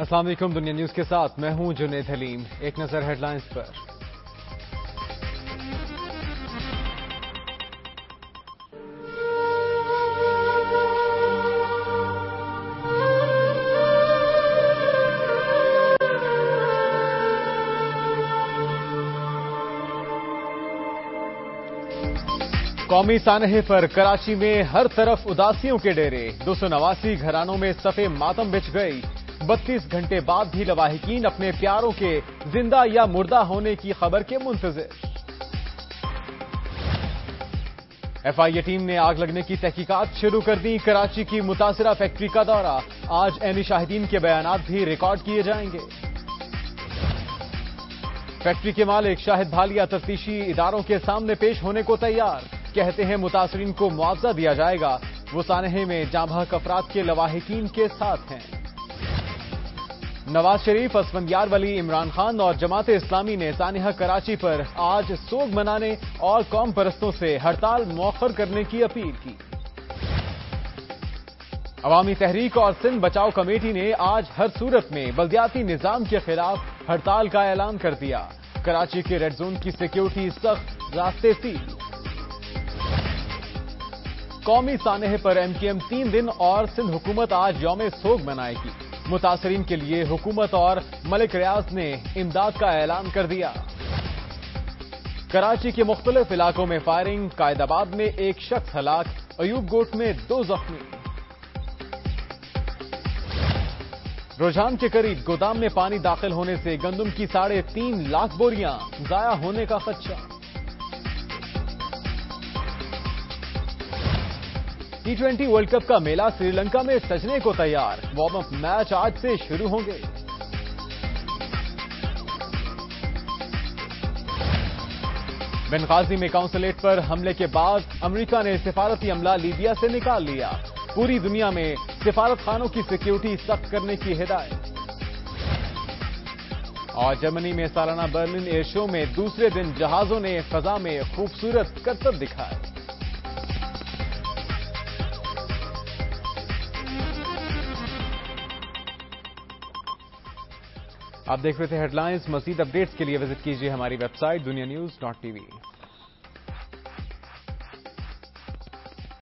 السلام علیکم، دنیا نیوز کے ساتھ میں ہوں جنید حلیم۔ ایک نظر ہیڈ لائنز پر۔ قومی سانحے پر کراچی میں ہر طرف اداسیوں کے ڈیرے، 289 گھرانوں میں صفے ماتم بچھ گئی۔ 32 گھنٹے بعد بھی لواحقین اپنے پیاروں کے زندہ یا مردہ ہونے کی خبر کے منتظر۔ ایف آئی اے ٹیم نے آگ لگنے کی تحقیقات شروع کر دی۔ کراچی کی متاثرہ فیکٹری کا دورہ، آج عینی شاہدین کے بیانات بھی ریکارڈ کیے جائیں گے۔ فیکٹری کے مالک شاہد بھالیا تفتیشی اداروں کے سامنے پیش ہونے کو تیار، کہتے ہیں متاثرین کو معاوضہ دیا جائے گا۔ وہ سانحے میں جاں بحق افراد کے لواحقین کے ساتھ ہیں۔ نواز شریف، اسفندیار ولی، عمران خان اور جماعت اسلامی نے سانحہ کراچی پر آج سوگ منانے اور قوم پرستوں سے ہڑتال مؤخر کرنے کی اپیل کی۔ عوامی تحریک اور سندھ بچاؤ کمیٹی نے آج ہر صورت میں بلدیاتی نظام کے خلاف ہڑتال کا اعلان کر دیا۔ کراچی کے ریڈ زون کی سیکیورٹی سخت، راستے سیل۔ قومی سانحے پر ایم کیو ایم 3 دن اور سندھ حکومت آج یوم سوگ منائے گی۔ متاثرین کے لیے حکومت اور ملک ریاض نے امداد کا اعلان کر دیا۔ کراچی کے مختلف علاقوں میں فائرنگ، قائد آباد میں ایک شخص ہلاک، ایوب گوٹ میں 2 زخمی۔ رجحان کے قریب گودام میں پانی داخل ہونے سے گندم کی 3.5 لاکھ بوریاں ضائع ہونے کا خدشہ۔ T20 ورلڈ کپ کا میلہ سری لنکا میں سجنے کو تیار، وارم اپ میچ آج سے شروع ہوں گے۔ بنغازی میں قونصلیٹ پر حملے کے بعد امریکہ نے سفارتی عملہ لیبیا سے نکال لیا، پوری دنیا میں سفارت خانوں کی سیکیورٹی سخت کرنے کی ہدایت۔ اور جرمنی میں سالانہ برلن ایئر شو میں دوسرے دن جہازوں نے فضا میں خوبصورت کرتب دکھائے۔ آپ دیکھ رہے تھے ہیڈ لائنز۔ مزید اپڈیٹس کے لیے وزٹ کیجیے ہماری ویب سائٹ dunianews.tv۔